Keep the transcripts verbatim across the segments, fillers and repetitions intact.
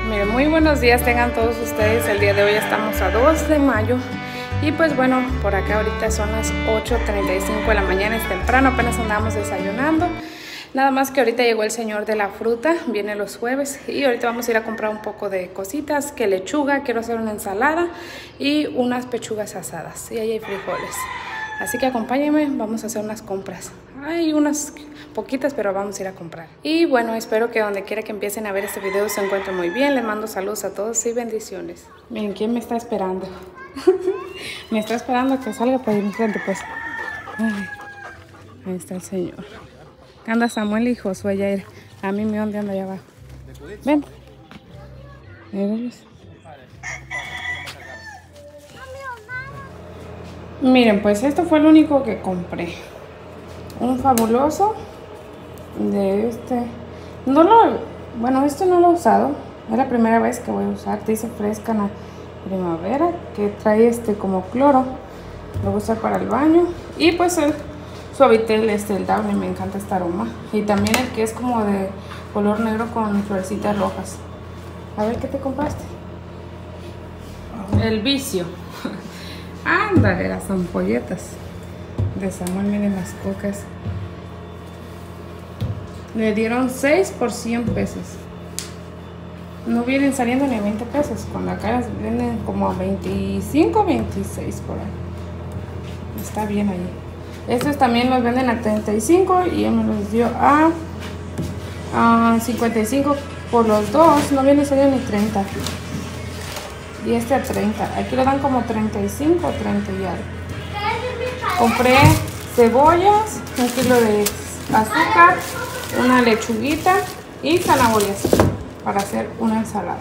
Miren, muy buenos días tengan todos ustedes. El día de hoy estamos a dos de mayo. Y pues bueno, por acá ahorita son las ocho treinta y cinco de la mañana, es temprano, apenas andamos desayunando. Nada más que ahorita llegó el señor de la fruta, viene los jueves y ahorita vamos a ir a comprar un poco de cositas, que lechuga, quiero hacer una ensalada y unas pechugas asadas y ahí hay frijoles. Así que acompáñenme, vamos a hacer unas compras. Hay unas poquitas, pero vamos a ir a comprar. Y bueno, espero que donde quiera que empiecen a ver este video se encuentren muy bien. Les mando saludos a todos y bendiciones. Miren, ¿quién me está esperando? Me está esperando que salga por ahí enfrente, pues. Ay, ahí está el señor. Anda Samuel y Josué Yair. A mí me anda allá abajo. Ven. Miren, pues esto fue lo único que compré. Un fabuloso de este. No lo, bueno, este no lo he usado. Es la primera vez que voy a usar. Dice fresca en la primavera, que trae este como cloro. Lo voy a usar para el baño. Y pues el Suavitel, este, el Downy, me encanta este aroma. Y también el que es como de color negro con florecitas rojas. A ver, ¿qué te compraste? El Vicio. Ándale, las ampolletas de Samuel, miren las cocas. Le dieron seis por cien pesos. No vienen saliendo ni a veinte pesos. Con acá las vienen como a veinticinco, veintiséis por ahí. Está bien ahí. Estos también los venden a treinta y cinco y él me los dio a, a cincuenta y cinco por los dos. No viene saliendo ni treinta. Y este a treinta. Aquí lo dan como treinta y cinco o treinta y algo. Compré cebollas, un kilo de azúcar, una lechuguita y zanahorias para hacer una ensalada.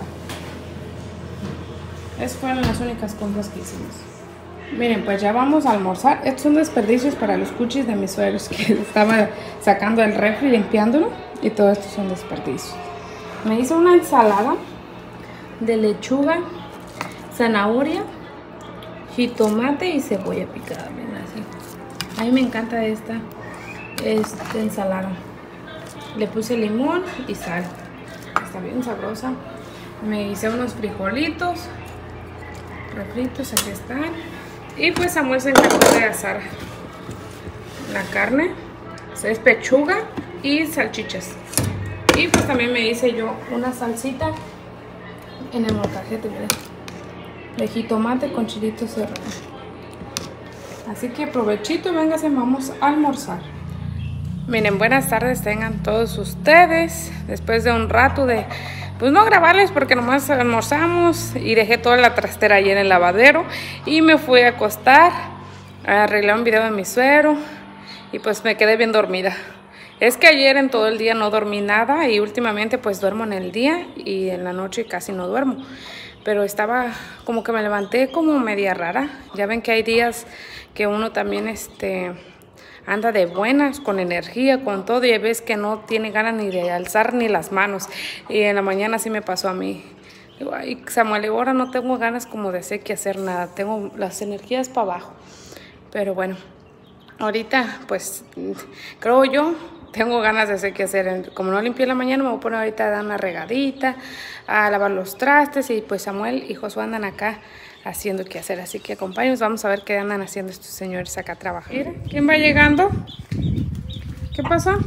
Esas fueron las únicas compras que hicimos. Miren, pues ya vamos a almorzar. Estos son desperdicios para los cuchis de mis suegros que estaba sacando el refri, limpiándolo. Y todo esto son desperdicios. Me hice una ensalada de lechuga, zanahoria, jitomate y cebolla picada. Miren, así. A mí me encanta esta, esta ensalada. Le puse limón y sal. Está bien sabrosa. Me hice unos frijolitos refritos, aquí están. Y pues Samuel se encargó de asar la carne. Es pechuga y salchichas. Y pues también me hice yo una salsita en el molcajete, miren, de jitomate con chilito serrano. Así que provechito y véngase, vamos a almorzar. Miren, buenas tardes tengan todos ustedes. Después de un rato de, pues no grabarles porque nomás almorzamos y dejé toda la trastera ahí en el lavadero y me fui a acostar a arreglar un video de mi suegro y pues me quedé bien dormida. Es que ayer en todo el día no dormí nada y últimamente pues duermo en el día y en la noche casi no duermo. Pero estaba como que me levanté como media rara. Ya ven que hay días que uno también este... anda de buenas, con energía, con todo, y ves que no tiene ganas ni de alzar ni las manos. Y en la mañana sí me pasó a mí. Digo, ay, Samuel, ahora no tengo ganas como de hacer que hacer nada. Tengo las energías para abajo. Pero bueno, ahorita pues creo yo, tengo ganas de hacer que hacer. Como no limpié en la mañana, me voy a poner ahorita a dar una regadita, a lavar los trastes. Y pues Samuel y Josué andan acá haciendo qué hacer, así que acompáñenos, vamos a ver qué andan haciendo estos señores acá trabajando. Mira, ¿quién va llegando? ¿Qué pasó?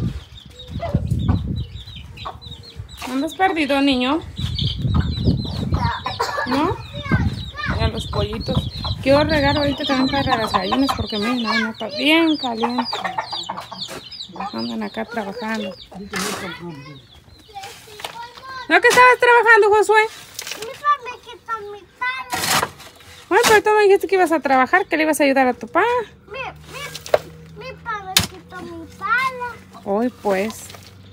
¿Andas perdido, niño? ¿No? Mira los pollitos. Quiero regar ahorita también para las gallinas porque miren, no, no está bien caliente. Andan acá trabajando. ¿No que estabas trabajando, Josué? Bueno, pero tú me dijiste que ibas a trabajar, que le ibas a ayudar a tu papá. Mi, mi, mi padre quitó mi pala. Hoy pues.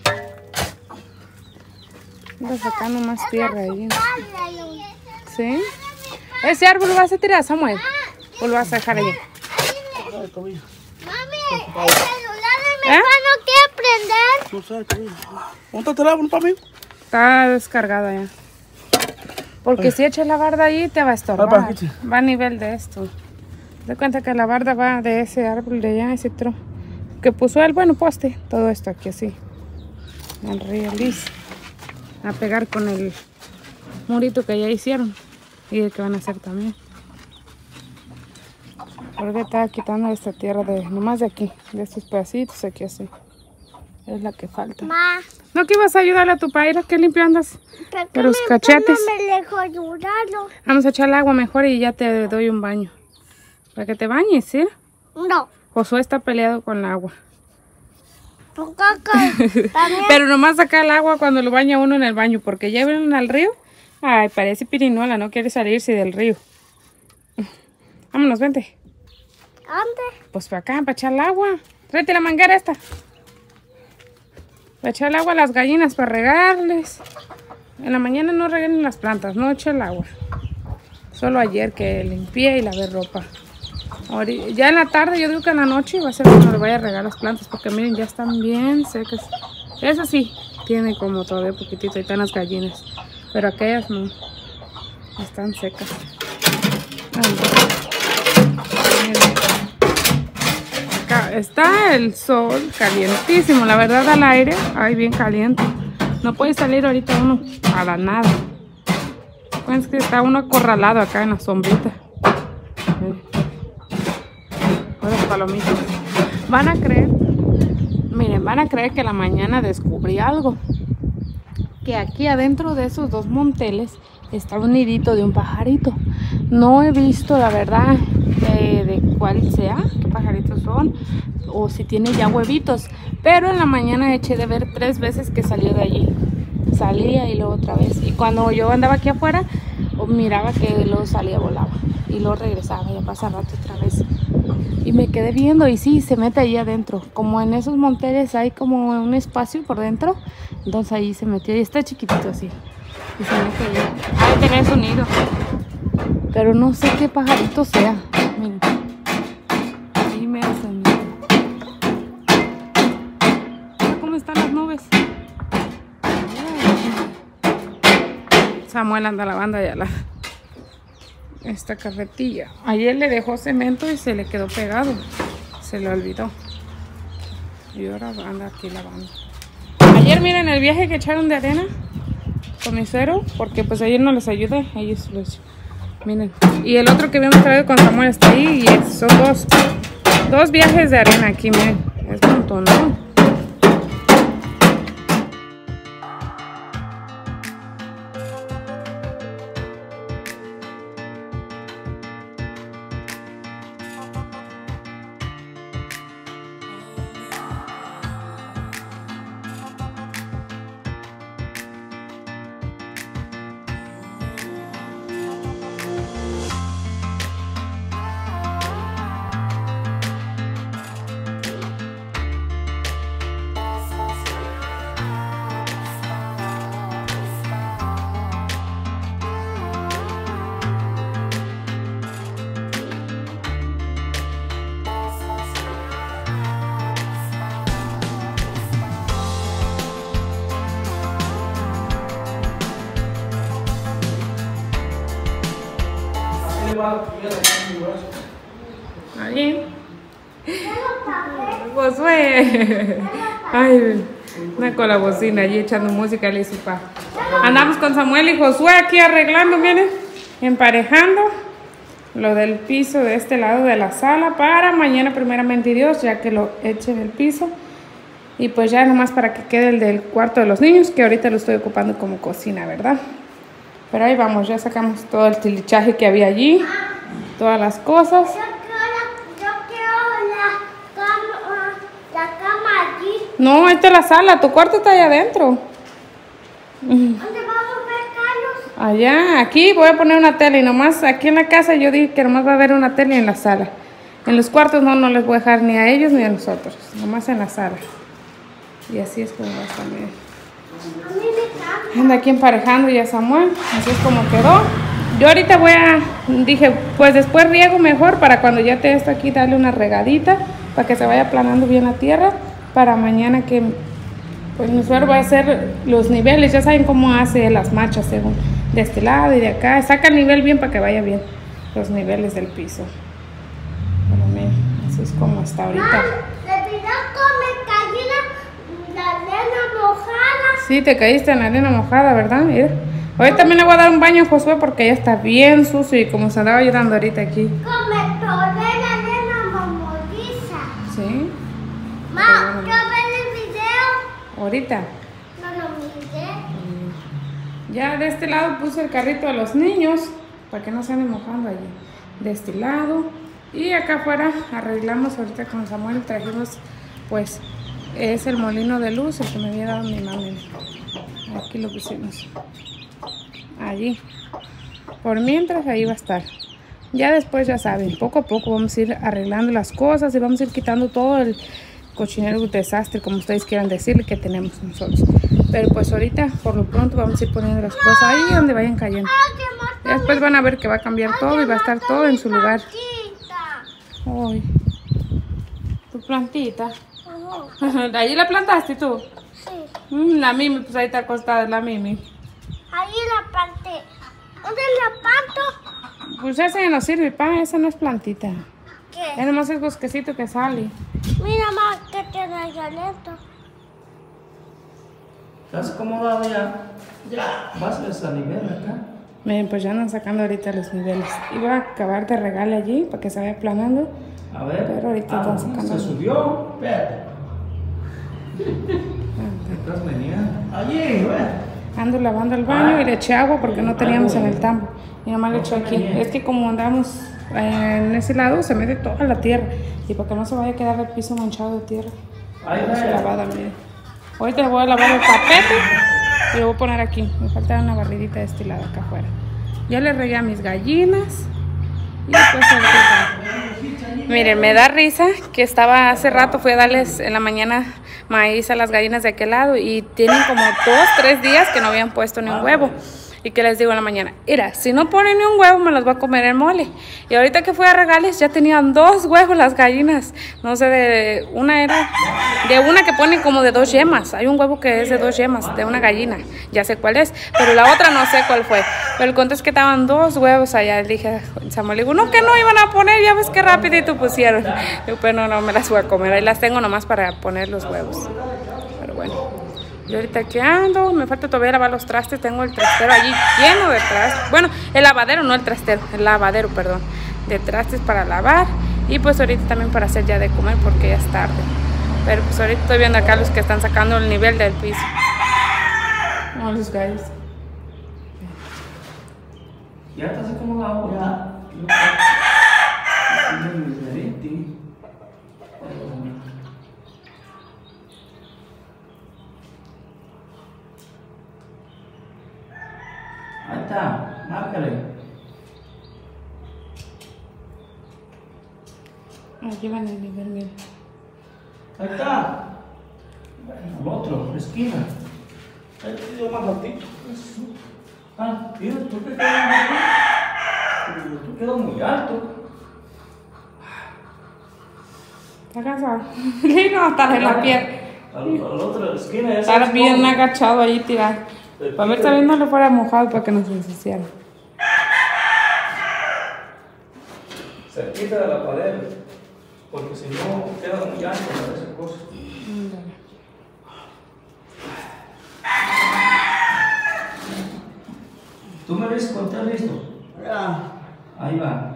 Ando sacando más tierra ahí. ¿Sí? ¿Ese árbol lo vas a tirar, Samuel? ¿O lo vas a dejar ahí? Mami, el celular de mi papá no quiere prender. No sé, Camila. ¿Dónde está el teléfono para mí? Está descargado ya. Porque si echas la barda ahí te va a estorbar. Va a nivel de esto. De cuenta que la barda va de ese árbol de allá, ese tronco que puso él, bueno, poste. Todo esto aquí así. El río Liz. A pegar con el murito que ya hicieron y el que van a hacer también. Porque estaba quitando esta tierra de nomás de aquí, de estos pedacitos aquí así. Es la que falta. Ma. ¿No que ibas a ayudarle a tu paira? ¿Qué limpio andas? ¿Por De los cachetes. No me dejo ayudarlo. Vamos a echar el agua mejor y ya te doy un baño. Para que te bañes, ¿sí? No. Josué está peleado con el agua. ¿Por qué? También. Pero nomás saca el agua cuando lo baña uno en el baño, porque llevan al río. Ay, parece pirinola, no quiere salirse del río. Vámonos, vente. ¿Dónde? Pues para acá, para echar el agua. Tráete la manguera esta. Para echar el agua a las gallinas, para regarles. En la mañana no reguen las plantas, no eche el agua. Solo ayer que limpié y lavé ropa. Ahorita, ya en la tarde, yo digo que en la noche va a ser cuando le vaya a regar las plantas, porque miren, ya están bien secas. Esa sí, tiene como todavía poquitito, ahí están las gallinas. Pero aquellas no, están secas. Acá está el sol calientísimo, la verdad al aire, ay, bien caliente. No puede salir ahorita uno a la nada. Es que está uno acorralado acá en la sombrita. Las palomitas. Van a creer, miren, van a creer que la mañana descubrí algo. Que aquí adentro de esos dos monteles está un nidito de un pajarito. No he visto la verdad de, de cuál sea, qué pajaritos son, o si tiene ya huevitos. Pero en la mañana eché de ver tres veces que salió de allí. Salía y luego otra vez. Y cuando yo andaba aquí afuera, miraba que luego salía, volaba. Y luego regresaba, ya pasa rato otra vez. Y me quedé viendo y sí, se mete ahí adentro. Como en esos monteles hay como un espacio por dentro. Entonces ahí se metió y está chiquitito así. Y se mete ahí. Ha de tener su nido. Pero no sé qué pajarito sea. Miren. Ahí me hace miedo. Mira cómo están las nubes. Samuel anda lavando allá la... esta carretilla. Ayer le dejó cemento y se le quedó pegado. Se le olvidó. Y ahora anda aquí lavando. Ayer miren el viaje que echaron de arena con mi suero, porque pues ayer no les ayudé. Ellos los... miren. Y el otro que habíamos traído con Samuel está ahí. Y es, son dos, dos viajes de arena aquí, miren. Es un montón, ¿no? Ahí. Josué. Ay, anda con la bocina allí echando música, le hizo pa. Andamos con Samuel y Josué aquí arreglando, miren, emparejando lo del piso de este lado de la sala para mañana primeramente Dios, ya que lo echen el piso. Y pues ya nomás para que quede el del cuarto de los niños, que ahorita lo estoy ocupando como cocina, ¿verdad? Pero ahí vamos, ya sacamos todo el tilichaje que había allí, todas las cosas. Yo quiero la, yo quiero la cama, la cama allí. No, ahí está la sala, tu cuarto está allá adentro. ¿Dónde vamos a ver, Carlos? Allá, aquí voy a poner una tele y nomás aquí en la casa yo dije que nomás va a haber una tele en la sala. En los cuartos no, no les voy a dejar ni a ellos ni a nosotros, nomás en la sala. Y así es como va también. A mí me encanta. Anda aquí emparejando ya Samuel, así es como quedó. Yo ahorita voy a, dije, pues después riego mejor para cuando ya te esto aquí darle una regadita para que se vaya aplanando bien la tierra para mañana que pues mi suegro va a hacer los niveles, ya saben cómo hace las machas según de este lado y de acá, saca el nivel bien para que vaya bien los niveles del piso. Pero miren, así es como está ahorita. ¿Te miró cómo me caí la, la arena mojada? Sí, te caíste en la arena mojada, ¿verdad? Mira, Hoy también le voy a dar un baño a Josué porque ya está bien sucio y como se andaba llorando ahorita aquí. Come toda la arena mamoriza. ¿Sí? Ma, ¿qué ves el video? Ahorita. No lo miré. Ya de este lado puse el carrito de los niños para que no se anden mojando allí. De este lado. Y acá afuera arreglamos ahorita con Samuel. Trajimos, pues, es el molino de luz, el que me había dado mi mami. Aquí lo pusimos. Allí. Por mientras ahí va a estar. Ya después ya saben, poco a poco vamos a ir arreglando las cosas y vamos a ir quitando todo el cochinero, desastre, como ustedes quieran decirle, que tenemos nosotros. Pero pues ahorita, por lo pronto, vamos a ir poniendo las cosas ahí donde vayan cayendo. Y después van a ver que va a cambiar todo y va a estar todo en su lugar. Ay, tu plantita. ¿De allí la plantaste tú? Sí. Mm, la Mimi, pues ahí está acostada la Mimi. Ahí la planté. ¿Dónde la planto? Pues ese no sirve, pa, esa no es plantita. ¿Qué? Es nomás el bosquecito que sale. Mira más que tiene allá lento. ¿Estás acomodado ya? Ya. Vas a esa nivel acá. Miren, pues ya andan sacando ahorita los niveles. Iba a acabar de regarle allí para que se vaya aplanando. A ver. Pero ahorita ah, están sacando. Se subió. Espérate. Estás meneando. Allí, güey. Ando lavando el baño y le eché agua porque no teníamos en el tambo. Y nomás le eché aquí. Es que como andamos en ese lado, se mete toda la tierra. Y para que no se vaya a quedar el piso manchado de tierra. Ahí No se va. lavada, miren. Ahorita le voy a lavar el tapete y lo voy a poner aquí. Me falta una barridita de este lado acá afuera. Ya le regué a mis gallinas. Y después ahorita. Miren, me da risa que estaba hace rato, fui a darles en la mañana maíz a las gallinas de aquel lado y tienen como dos, tres días que no habían puesto ni un huevo. Y que les digo en la mañana, mira, si no ponen ni un huevo me los voy a comer el mole. Y ahorita que fui a regarles ya tenían dos huevos las gallinas. No sé, de una era, de una que pone como de dos yemas. Hay un huevo que es de dos yemas, de una gallina. Ya sé cuál es, pero la otra no sé cuál fue. Pero el cuento es que estaban dos huevos allá. Le dije a Samuel, digo, no, que no iban a poner, ya ves qué rapidito pusieron. Digo, pues no, no me las voy a comer. Ahí las tengo nomás para poner los huevos. Pero bueno. Yo ahorita que ando, me falta todavía lavar los trastes, tengo el trastero allí lleno de trastes. Bueno, el lavadero, no el trastero, el lavadero, perdón, de trastes para lavar. Y pues ahorita también para hacer ya de comer porque ya es tarde. Pero pues ahorita estoy viendo acá los que están sacando el nivel del piso. Oh, los gallos. Ya estás acomodado. Ya. Ahí está, márcale. Aquí van el nivel, miren. Ahí está. Al otro, la esquina. Ahí te dio más ratito. Ah, mira, tú te quedas muy alto. Tú quedas muy alto. ¿Está cansado? Sí, no, estar en la piel. Al, al otro, la esquina. esa Estar es bien como- agachado ahí tirado. Para ver también no le fuera mojado para que no se ensuciara. Cerquita de la pared. Porque si no, queda muy alto para esa cosa. ¿Tú me ves cuando estás listo? Ya. Ahí va.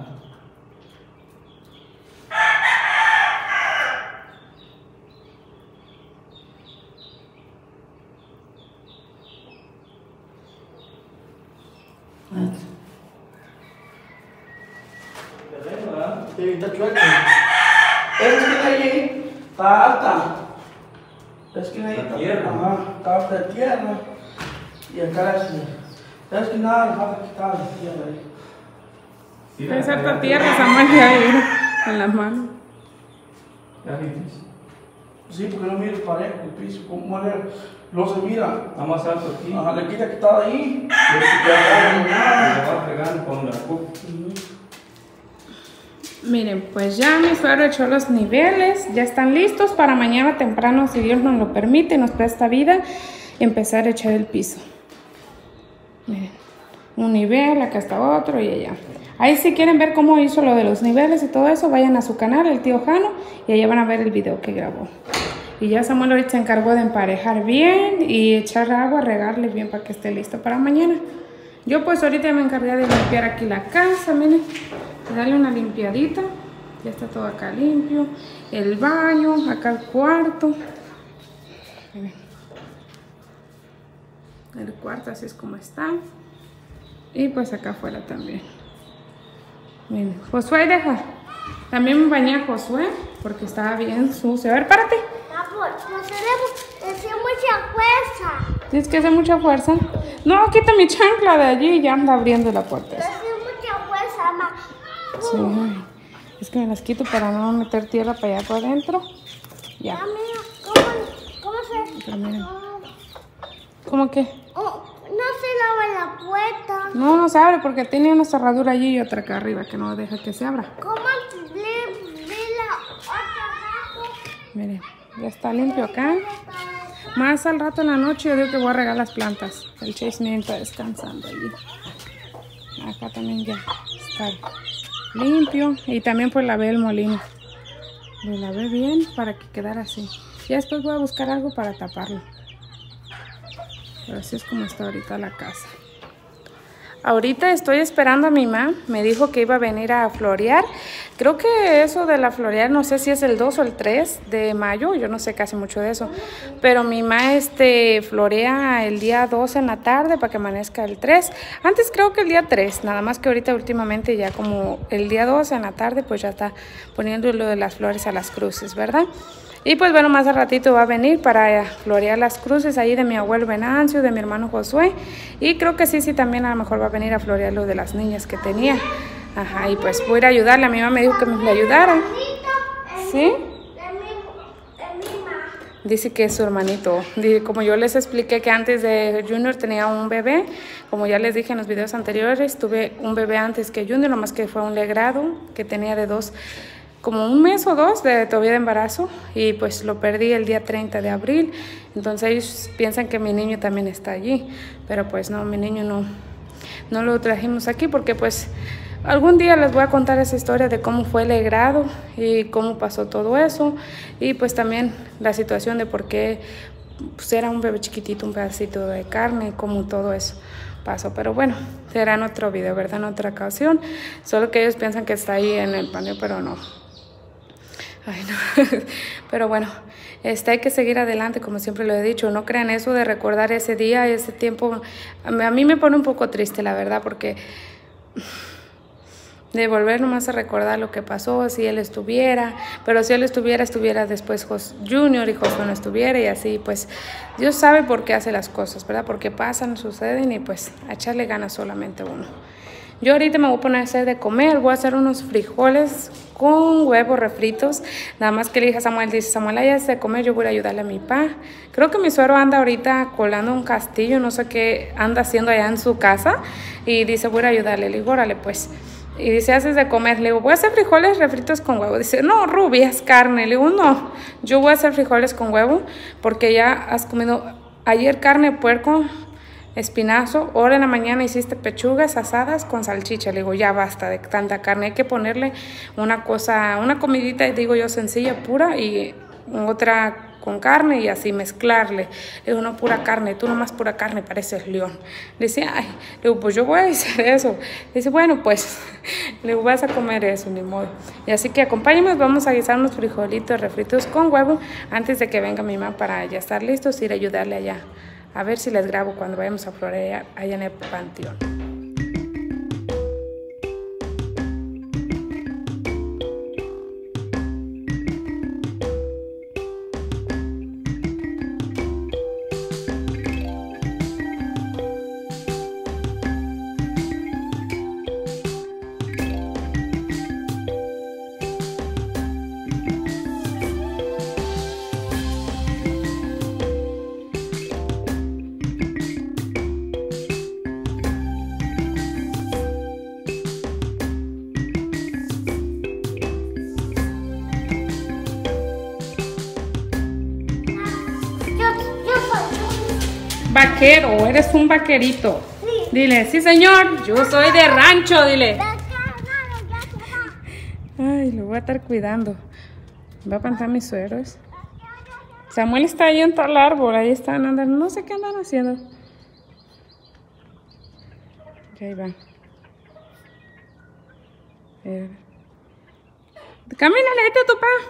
Sí, está chueco. Esta esquina allí está alta. La esquina ahí está tierra. Ajá, está alta de tierra. Y acá la esquina. La esquina le falta quitar la tierra ahí. Es harta tierra, Samuel, ya ahí en las manos. ¿Ya viste? Sí, porque no mires parejo el piso, como no se mira. Está más alto aquí. Ajá, le quita que está ahí. Y este ya va pegando con la copa. Miren, pues ya mi suegro echó los niveles, ya están listos para mañana temprano, si Dios nos lo permite, nos presta vida, empezar a echar el piso. Miren, un nivel, acá está otro y allá. Ahí si quieren ver cómo hizo lo de los niveles y todo eso, vayan a su canal, el tío Jano, y allá van a ver el video que grabó. Y ya Samuel ahorita se encargó de emparejar bien y echar agua, regarle bien para que esté listo para mañana. Yo pues ahorita me encargué de limpiar aquí la casa, miren, de darle una limpiadita. Ya está todo acá limpio. El baño, acá el cuarto. Miren. El cuarto así es como está. Y pues acá afuera también. Miren, Josué, deja. También me bañé a Josué porque estaba bien sucio. A ver, párate. No se le hace mucha fuerza. ¿Tienes que hacer mucha fuerza? No, quita mi chancla de allí y ya anda abriendo la puerta. Hace mucha fuerza, mamá. Sí. Es que me las quito para no meter tierra para allá para adentro. Ya. Ah, mira, ¿cómo, cómo se...? Pero miren. ¿Cómo qué? Oh, no se lava la puerta. No, no se abre porque tiene una cerradura allí y otra acá arriba que no deja que se abra. ¿Cómo le ve la otra abajo? Miren, ya está limpio acá. Más al rato en la noche yo digo que voy a regar las plantas. El Chase me está descansando allí. Acá también ya está limpio. Y también pues lavé el molino. Lo lavé bien para que quedara así. Ya después voy a buscar algo para taparlo. Pero así es como está ahorita la casa. Ahorita estoy esperando a mi mamá. Me dijo que iba a venir a florear. Creo que eso de la florear, no sé si es el dos o el tres de mayo. Yo no sé casi mucho de eso. Pero mi mamá este, florea el día dos en la tarde para que amanezca el tres. Antes creo que el día tres. Nada más que ahorita últimamente ya como el día dos en la tarde pues ya está poniendo lo de las flores a las cruces, ¿verdad? Y pues bueno, más al ratito va a venir para florear las cruces ahí de mi abuelo Venancio, de mi hermano Josué. Y creo que sí, sí, también a lo mejor va a venir a florear lo de las niñas que tenía. Ajá, y pues voy a ir a ayudarle. A mi mamá me dijo que me le ayudara. ¿Sí? Dice que es su hermanito. Como yo les expliqué que antes de Junior tenía un bebé, como ya les dije en los videos anteriores, tuve un bebé antes que Junior, nomás que fue un legrado que tenía de dos como un mes o dos de todavía de embarazo y pues lo perdí el día treinta de abril. Entonces ellos piensan que mi niño también está allí, pero pues no, mi niño no, no lo trajimos aquí porque pues algún día les voy a contar esa historia de cómo fue el legrado y cómo pasó todo eso y pues también la situación de por qué pues, era un bebé chiquitito, un pedacito de carne y cómo todo eso pasó. Pero bueno, será en otro video, ¿verdad? En otra ocasión. Solo que ellos piensan que está ahí en el paneo, pero no. Ay, no. Pero bueno, este, hay que seguir adelante, como siempre lo he dicho. No crean eso de recordar ese día, ese tiempo. A mí me pone un poco triste, la verdad, porque de volver nomás a recordar lo que pasó, si él estuviera, pero si él estuviera, estuviera después Jos Junior y Josué no estuviera y así, pues Dios sabe por qué hace las cosas, ¿verdad? Porque pasan, suceden y pues a echarle ganas solamente uno. Yo ahorita me voy a poner a hacer de comer, voy a hacer unos frijoles con huevos refritos. Nada más que le dije a Samuel, dice Samuel, ya se comer, yo voy a ayudarle a mi papá. Creo que mi suegro anda ahorita colando un castillo, no sé qué anda haciendo allá en su casa. Y dice, voy a ayudarle, le digo, órale pues. Y dice, haces de comer, le digo, voy a hacer frijoles refritos con huevo. Dice, no, Ruby, es carne. Le digo, no, yo voy a hacer frijoles con huevo porque ya has comido ayer carne de puerco, espinazo, ahora en la mañana hiciste pechugas asadas con salchicha. Le digo, ya basta de tanta carne, hay que ponerle una cosa, una comidita, digo yo, sencilla, pura y otra con carne y así mezclarle. Le digo, no, pura carne, tú nomás pura carne, pareces león. Le dice, ay, le digo, pues yo voy a hacer eso. Le dice, bueno, pues, le digo, vas a comer eso, ni modo. Y así que acompáñenme, vamos a guisar unos frijolitos refritos con huevo antes de que venga mi mamá para ya estar listos y ir a ayudarle allá. A ver si les grabo cuando vayamos a florear allá en el panteón. Vaquero, eres un vaquerito. Sí. Dile, sí señor, yo soy de rancho, dile. Ay, lo voy a estar cuidando. Va a plantar mis suegros. Samuel está ahí en tal árbol, ahí están andando, no sé qué andan haciendo. ahí va. Eh. Camínale, ahí está tu pa.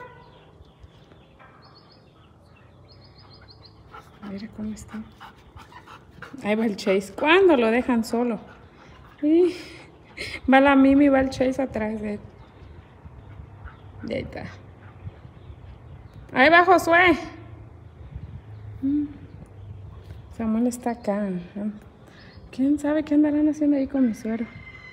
Mira cómo está. Ahí va el Chase. ¿Cuándo lo dejan solo? Sí. Va la Mimi, va el Chase atrás de él. Y ahí está. Ahí va Josué. Samuel está acá. ¿Quién sabe qué andarán haciendo ahí con mi suero?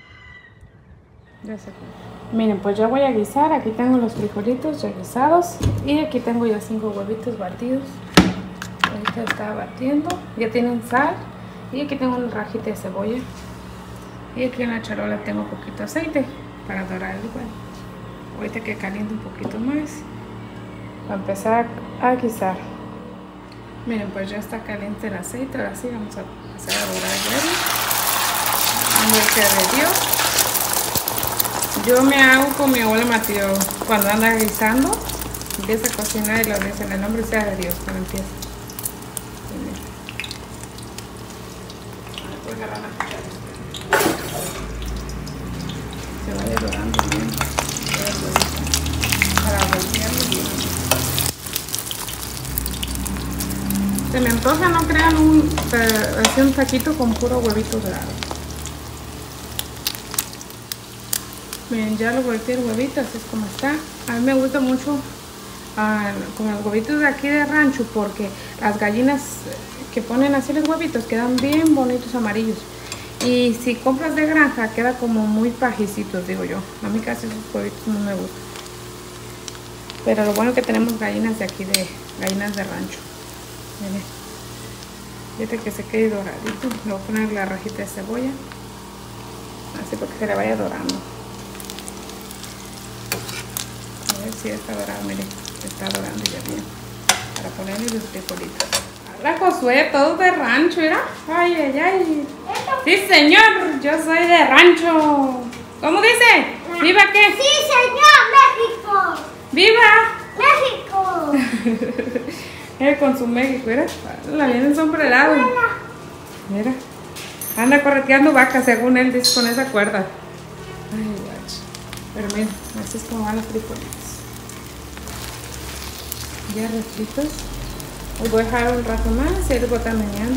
Ya sé. Miren, pues ya voy a guisar. Aquí tengo los frijolitos ya guisados. Y aquí tengo ya cinco huevitos batidos. Ahorita está batiendo. Ya tienen sal. Y aquí tengo un rajito de cebolla. Y aquí en la charola tengo un poquito de aceite para dorar el huevo. Ahorita que caliente un poquito más. Para empezar a guisar. Miren, pues ya está caliente el aceite. Ahora sí vamos a empezar a dorar el huevo. Nombre de Dios. Yo me hago con mi abuela Mateo cuando anda guisando. Empieza a cocinar y lo dice en el nombre sea de Dios cuando empieza. Voy a agarrar la cuchara. Se vaya dorando bien. Para voltearlo bien. Se me antoja, no crean, un, hacer un taquito con puro huevito dorado. Miren, ya lo volteé el huevito, así es como está. A mí me gusta mucho uh, con los huevitos de aquí de rancho porque las gallinas que ponen así los huevitos quedan bien bonitos amarillos. Y si compras de granja queda como muy pajicitos, digo yo. A mí casi esos huevitos no me gustan. Pero lo bueno es que tenemos gallinas de aquí, de gallinas de rancho. Miren, fíjate que se quede doradito. Le voy a poner la rajita de cebolla. Así para que se le vaya dorando. A ver si está dorado, miren. Está dorando ya bien. Para ponerle los frijolitos. Hola Josué, todo de rancho, ¿era? Ay, ay, ay. Sí, señor, yo soy de rancho. ¿Cómo dice? ¿Viva qué? Sí, señor, México. ¡Viva! México. Él con su México, mira. La viene sombrerado. Mira. Anda correteando vacas, según él dice, con esa cuerda. Ay, guach. Pero mira, así es como van los frijolitos. Ya refritos. Los voy a dejar un rato más y luego también mañana.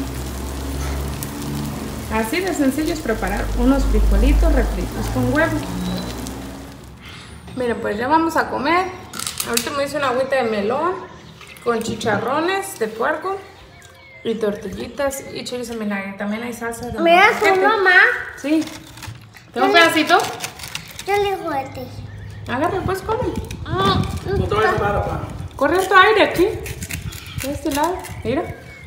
Así de sencillo es preparar unos frijolitos refritos con huevo. Miren, pues ya vamos a comer. Ahorita me hice una agüita de melón con chicharrones de puerco y tortillitas y chiles en vinagre. También hay salsa de ¿Me das uno más? Sí. ¿Tengo un pedacito? Yo le juguete. Agarra, pues come. No te vayas a parar, papá. Corre tu aire aquí. De este lado. Mira.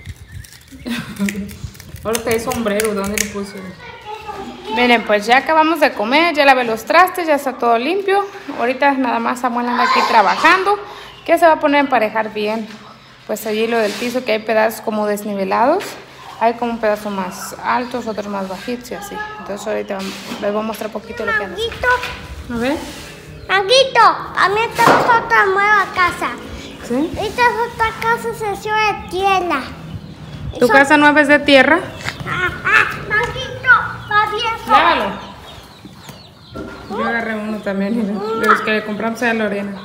Ahora que hay sombrero, ¿dónde le puse? Miren, pues ya acabamos de comer, ya lavé los trastes, ya está todo limpio. Ahorita nada más Samuel anda aquí trabajando, que se va a poner a emparejar bien. Pues allí lo del piso, que hay pedazos como desnivelados. Hay como un pedazo más altos, otros más bajitos y así. Entonces ahorita les voy a mostrar un poquito lo que anda haciendo. A ver. Manguito, a mí esta es otra nueva casa. ¿Sí? Esta es otra casa, se de tierra. ¿Tu Eso... casa nueva es de tierra? Ah, ah, Manguito, va bien. Lávalo. Yo agarré uno también, mira, de los que le compramos a Lorena.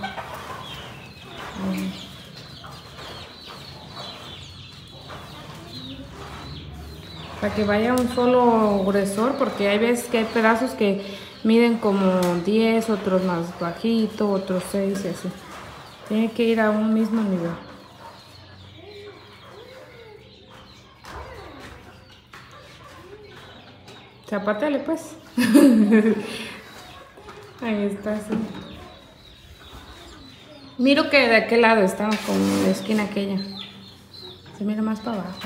Para que vaya un solo gruesor, porque hay veces que hay pedazos que miden como diez, otros más bajito, otros seis y así. Tiene que ir a un mismo nivel. Zapátale pues. Ahí está, sí. Miro que de aquel lado estamos como en la esquina aquella. Se mira más para abajo.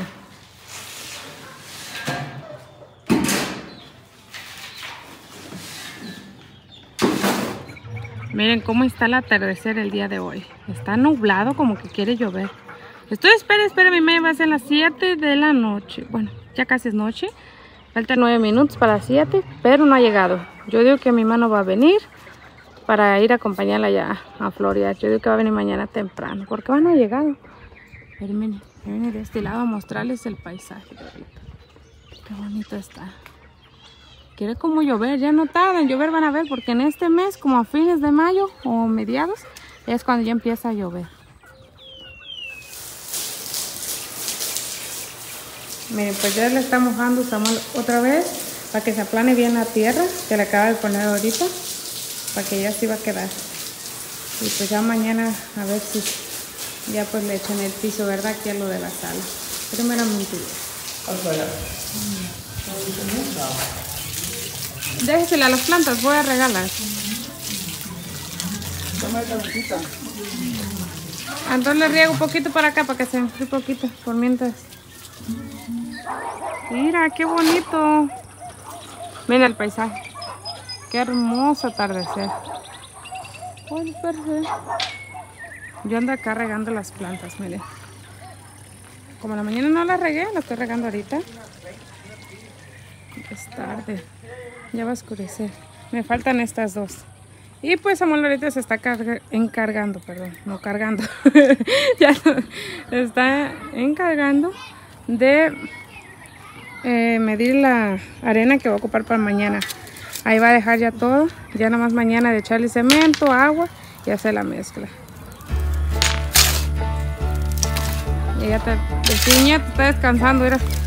Miren cómo está el atardecer el día de hoy. Está nublado, como que quiere llover. Estoy, espera, espera, mi media va a ser las siete de la noche. Bueno, ya casi es noche. Faltan nueve minutos para las siete, pero no ha llegado. Yo digo que mi mano va a venir para ir a acompañarla ya a Florida. Yo digo que va a venir mañana temprano, porque van no ha llegado. Pero miren, viene de este lado a mostrarles el paisaje de ahorita. Qué bonito está. quiere como llover, ya no tarda en llover, van a ver, porque en este mes, como a fines de mayo o mediados, es cuando ya empieza a llover. Miren, pues ya le está mojando Samuel otra vez para que se aplane bien la tierra que le acaba de poner ahorita, para que ya se iba a quedar. Y pues ya mañana a ver si ya pues le echan el piso, ¿verdad? Aquí a lo de la sala. Primeramente. Déjesela a las plantas, voy a regalar. Entonces le riego un poquito para acá para que se enfríe un poquito por mientras. Mira, qué bonito. Mira el paisaje. Qué hermoso atardecer. Ay, perfecto. Yo ando acá regando las plantas, miren. Como en la mañana no las regué, las estoy regando ahorita. Es tarde. Ya va a oscurecer. Me faltan estas dos. Y pues Samuel ahorita se está encargando, perdón, no cargando. Ya se está encargando de eh, medir la arena que va a ocupar para mañana. Ahí va a dejar ya todo. Ya nada más mañana de echarle cemento, agua y hacer la mezcla. Y ya está, el niño está descansando, mira.